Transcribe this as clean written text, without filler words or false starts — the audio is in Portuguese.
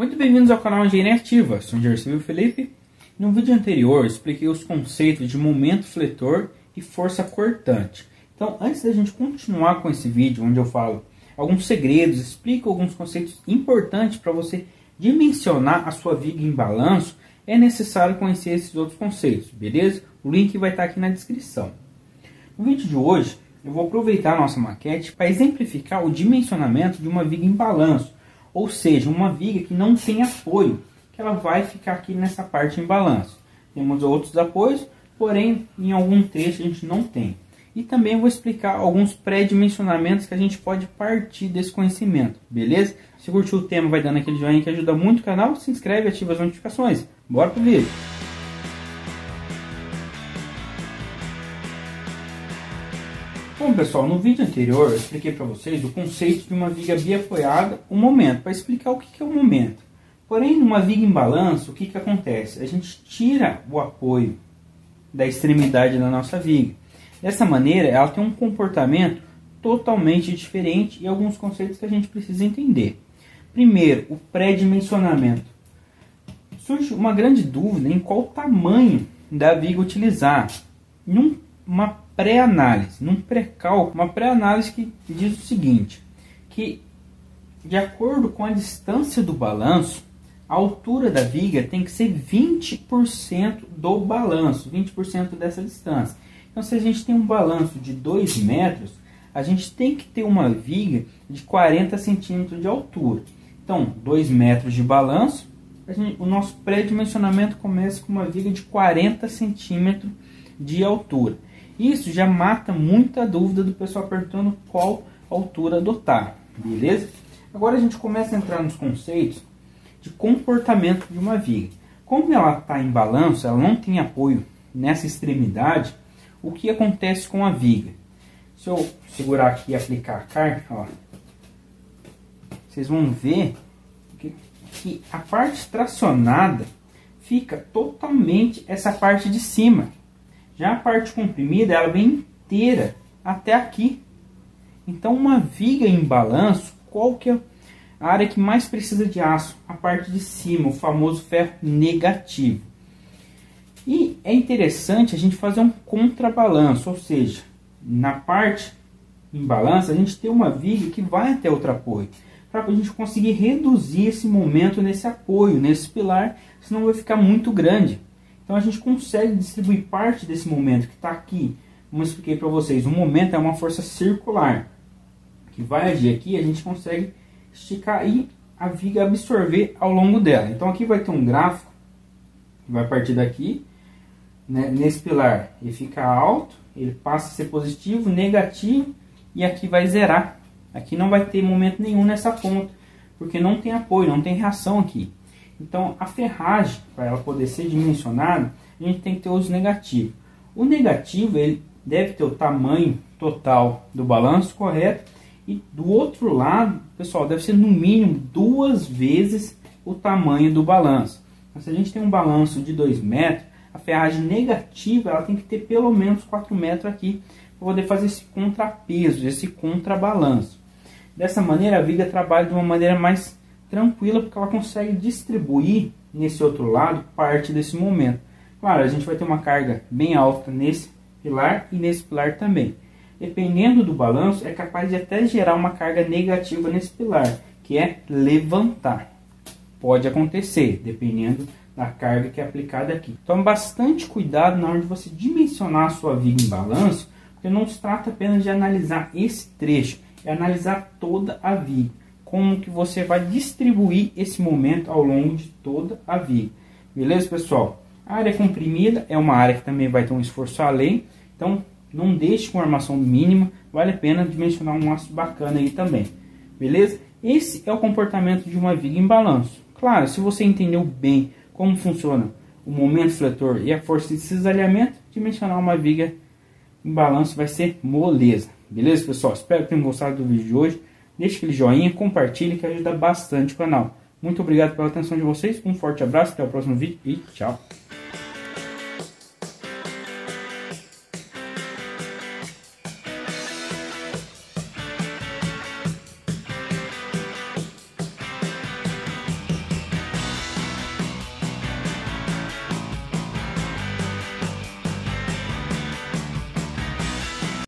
Muito bem-vindos ao canal Engenharia Ativa, sou o engenheiro civil Felipe. No vídeo anterior eu expliquei os conceitos de momento fletor e força cortante. Então, antes da gente continuar com esse vídeo, onde eu falo alguns segredos, explico alguns conceitos importantes para você dimensionar a sua viga em balanço, é necessário conhecer esses outros conceitos, beleza? O link vai estar aqui na descrição. No vídeo de hoje, eu vou aproveitar a nossa maquete para exemplificar o dimensionamento de uma viga em balanço, ou seja, uma viga que não tem apoio, que ela vai ficar aqui nessa parte em balanço. Temos outros apoios, porém em algum trecho a gente não tem. E também vou explicar alguns pré-dimensionamentos que a gente pode partir desse conhecimento, beleza? Se curtiu o tema, vai dando aquele joinha que ajuda muito o canal, se inscreve e ativa as notificações. Bora pro vídeo! Bom pessoal, no vídeo anterior eu expliquei para vocês o conceito de uma viga biapoiada, o momento, para explicar o que é o momento. Porém, numa viga em balanço, o que acontece? A gente tira o apoio da extremidade da nossa viga. Dessa maneira, ela tem um comportamento totalmente diferente e alguns conceitos que a gente precisa entender. Primeiro, o pré-dimensionamento. Surge uma grande dúvida em qual tamanho da viga utilizar. Numa pré-análise, num pré-cálculo, uma pré-análise que diz o seguinte, que de acordo com a distância do balanço, a altura da viga tem que ser 20% do balanço, 20% dessa distância. Então, se a gente tem um balanço de 2 metros, a gente tem que ter uma viga de 40 centímetros de altura. Então, 2 metros de balanço, o nosso pré-dimensionamento começa com uma viga de 40 centímetros de altura. Isso já mata muita dúvida do pessoal perguntando qual altura adotar, beleza? Agora a gente começa a entrar nos conceitos de comportamento de uma viga. Como ela está em balanço, ela não tem apoio nessa extremidade, o que acontece com a viga? Se eu segurar aqui e aplicar a carga, ó, vocês vão ver que a parte tracionada fica totalmente essa parte de cima. Já a parte comprimida, ela vem inteira até aqui. Então, uma viga em balanço, qual que é a área que mais precisa de aço? A parte de cima, o famoso ferro negativo. E é interessante a gente fazer um contrabalanço, ou seja, na parte em balanço, a gente tem uma viga que vai até outro apoio, para a gente conseguir reduzir esse momento nesse apoio, nesse pilar, senão vai ficar muito grande. Então a gente consegue distribuir parte desse momento que está aqui. Como eu expliquei para vocês, o momento é uma força circular que vai agir aqui, a gente consegue esticar e a viga absorver ao longo dela. Então aqui vai ter um gráfico que vai partir daqui, né, nesse pilar ele fica alto, ele passa a ser positivo, negativo e aqui vai zerar. Aqui não vai ter momento nenhum nessa ponta, porque não tem apoio, não tem reação aqui. Então, a ferragem, para ela poder ser dimensionada, a gente tem que ter os negativos. O negativo, ele deve ter o tamanho total do balanço correto. E do outro lado, pessoal, deve ser no mínimo 2 vezes o tamanho do balanço. Então, se a gente tem um balanço de 2 metros, a ferragem negativa ela tem que ter pelo menos 4 metros aqui, para poder fazer esse contrapeso, esse contrabalanço. Dessa maneira, a viga trabalha de uma maneira mais tranquila, porque ela consegue distribuir nesse outro lado parte desse momento. Claro, a gente vai ter uma carga bem alta nesse pilar e nesse pilar também. Dependendo do balanço, é capaz de até gerar uma carga negativa nesse pilar, que é levantar. Pode acontecer, dependendo da carga que é aplicada aqui. Tome bastante cuidado na hora de você dimensionar a sua viga em balanço, porque não se trata apenas de analisar esse trecho, é analisar toda a viga. Como que você vai distribuir esse momento ao longo de toda a viga. Beleza, pessoal? A área comprimida é uma área que também vai ter um esforço além. Então, não deixe com armação mínima. Vale a pena dimensionar um aço bacana aí também. Beleza? Esse é o comportamento de uma viga em balanço. Claro, se você entendeu bem como funciona o momento fletor e a força de cisalhamento, dimensionar uma viga em balanço vai ser moleza. Beleza, pessoal? Espero que tenham gostado do vídeo de hoje. Deixe aquele joinha, compartilhe que ajuda bastante o canal. Muito obrigado pela atenção de vocês, um forte abraço, até o próximo vídeo e tchau!